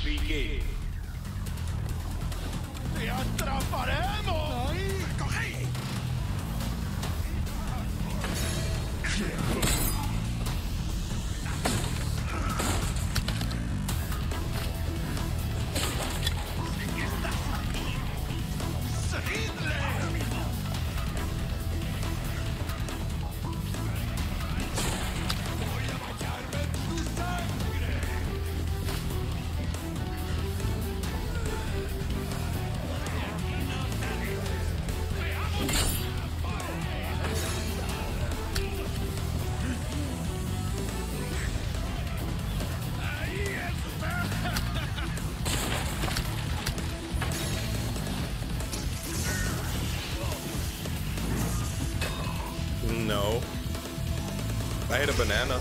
Begin. ¡Te atraparemos! ¡Ahí! ¡Cogí! ¡Seguidle! Voy a bañarme en tu sangre. No. I hit a banana.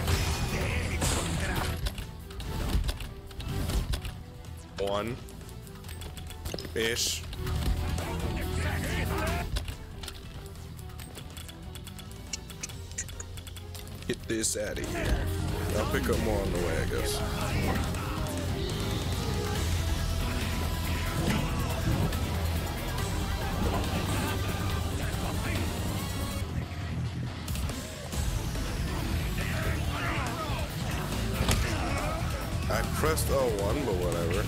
One. Ish. Get this out of here. I'll pick up more on the way, I guess. I pressed L1, but whatever.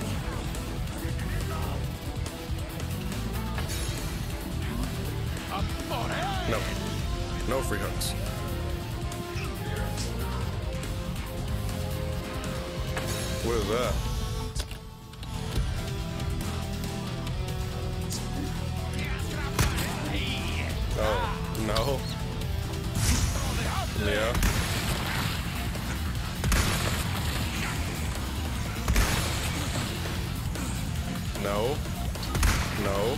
No. No free hugs. What is that? Oh, no. Yeah. No. No.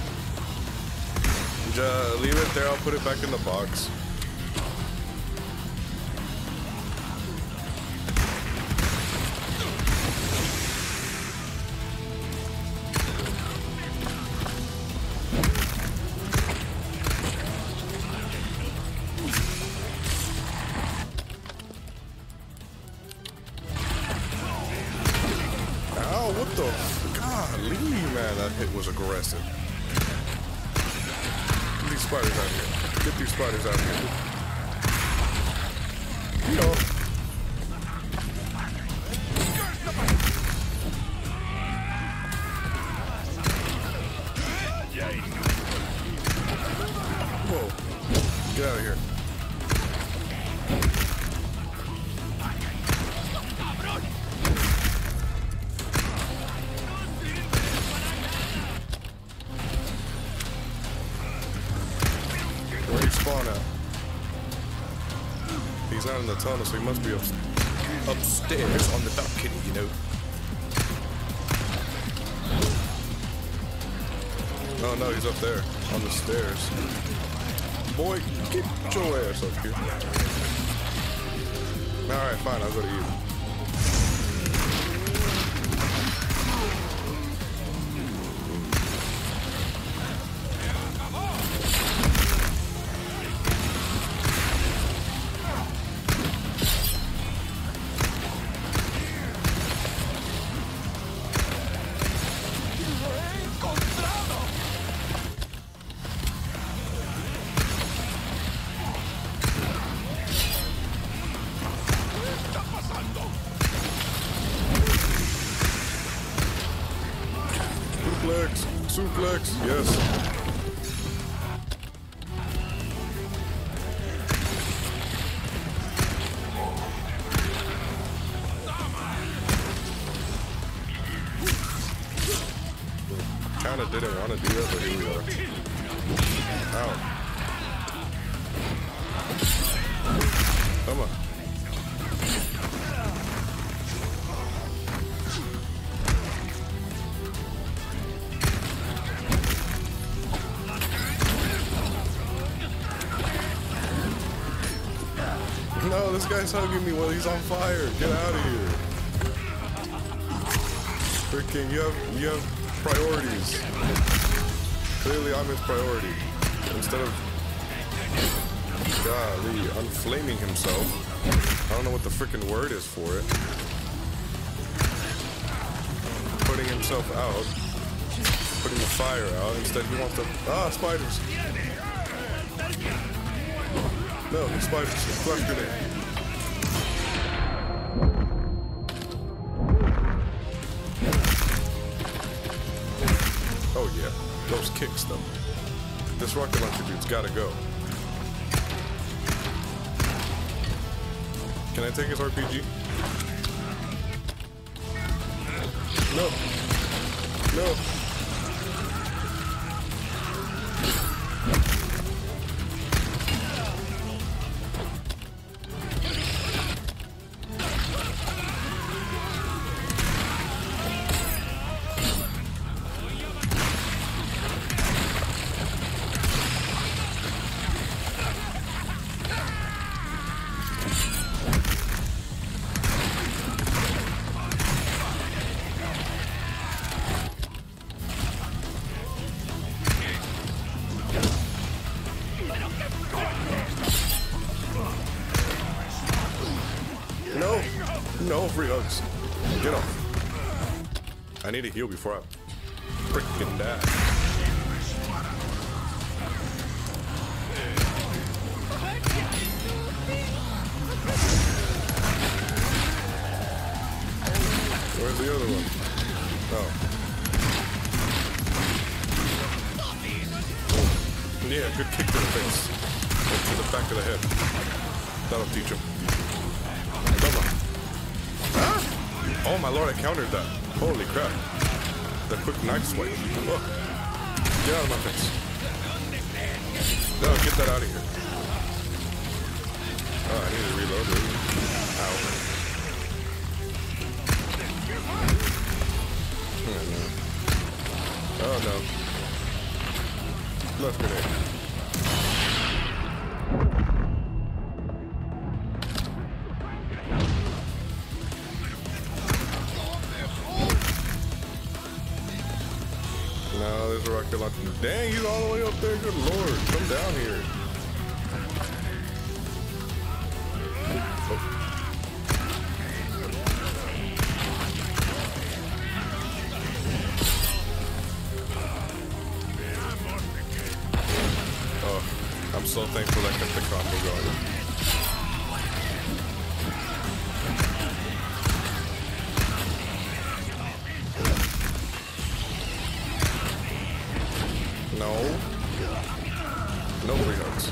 Just leave it there, I'll put it back in the box. Ow, what the? Golly, man, that hit was aggressive. Get these spiders out here. Get these spiders out here. No. Whoa. Get out of here. Where he spawn at? He's not in the tunnel, so he must be upstairs on the balcony, you know. Oh no, he's up there on the stairs. Boy, get your ass up here. Alright, fine, I'll go to you. Suplex, yes. Kinda didn't want to do that, but here we are. Ow. Come on. No, this guy's hugging me while he's on fire. Get out of here. Freaking, you have priorities. Clearly I'm his priority. Instead of, golly, unflaming himself. I don't know what the freaking word is for it. himself out, putting the fire out. Instead, he wants to... Ah, spiders! No, spiders. Flash grenade. Oh yeah, those kicks though. This rocket launcher dude's gotta go. Can I take his RPG? No. No. No! No free hugs. Get off. I need to heal before I freaking die. Where's the other one? Oh. Yeah, good kick to the face. Or to the back of the head. That'll teach him. Ah! Oh my lord, I countered that. Holy crap. The quick knife swipe. Oh. Get out of my face. No, get that out of here. Oh, I need to reload it. Ow. Oh no. Left grenade. No, there's a rocket launcher. Dang, he's all the way up there. Good lord. Come down here. I'm so thankful I kept the combo going. No. No free hugs.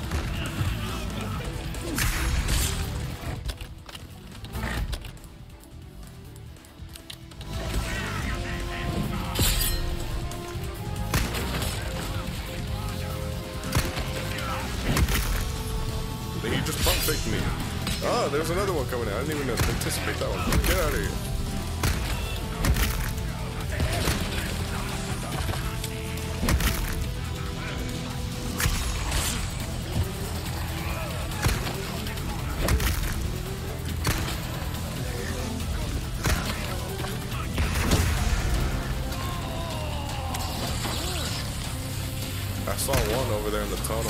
He just pump faked me. Ah, there's another one coming out. I didn't even anticipate that one. Get out of here. I saw one over there in the tunnel.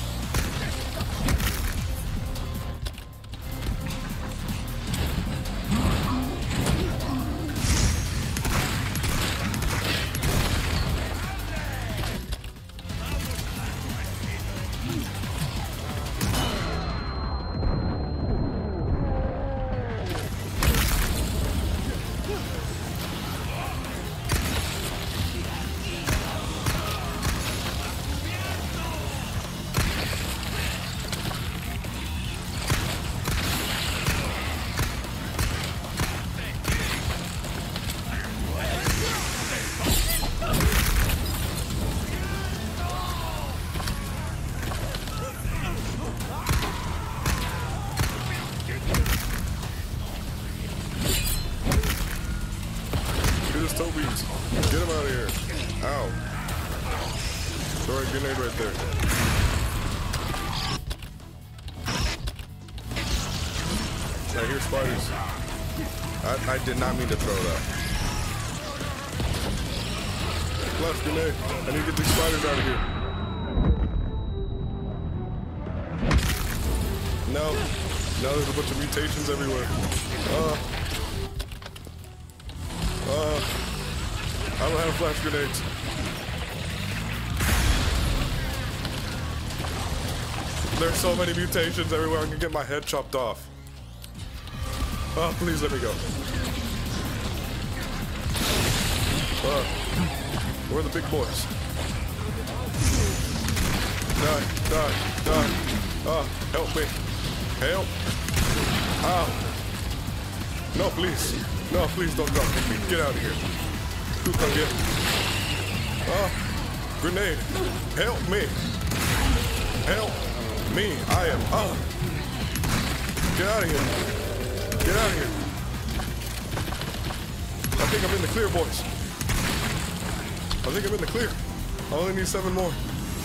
Tobies. Get him out of here. Ow. Throw a grenade right there. I hear spiders. I did not mean to throw that. Flash grenade. I need to get these spiders out of here. No. No, there's a bunch of mutations everywhere. I don't have flash grenades. There's so many mutations everywhere, I'm gonna get my head chopped off. Oh, please let me go. Where are the big boys? Die, die, die. Help me. Help. Ow. No, please. No, please don't drop me. Get out of here. Who can get? Grenade. Help me. Help me. I am up. Get out of here. Get out of here. I think I'm in the clear, boys. I think I'm in the clear. I only need 7 more.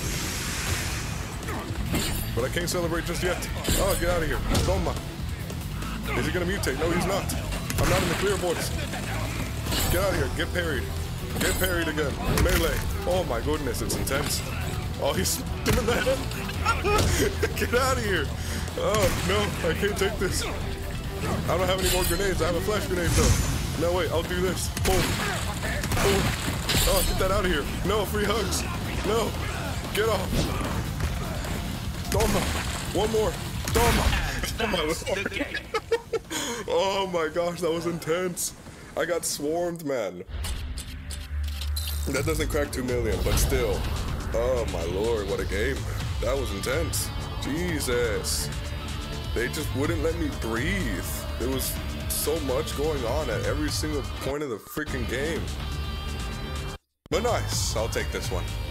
But I can't celebrate just yet. Oh, get out of here. Toma. Is he gonna mutate? No, he's not. I'm not in the clear, boys. Get out of here. Get parried. Get parried again. Melee. Oh my goodness, it's intense. Oh, he's doing that. Get out of here. Oh, no, I can't take this. I don't have any more grenades. I have a flash grenade, though. No, wait, I'll do this. Boom. Boom. Oh, get that out of here. No, free hugs. No. Get off. Toma. One more. Toma. Oh my gosh, that was intense. I got swarmed, man. That doesn't crack 2 million, but still. Oh my lord, what a game. That was intense. Jesus. They just wouldn't let me breathe. There was so much going on at every single point of the freaking game. But nice, I'll take this one.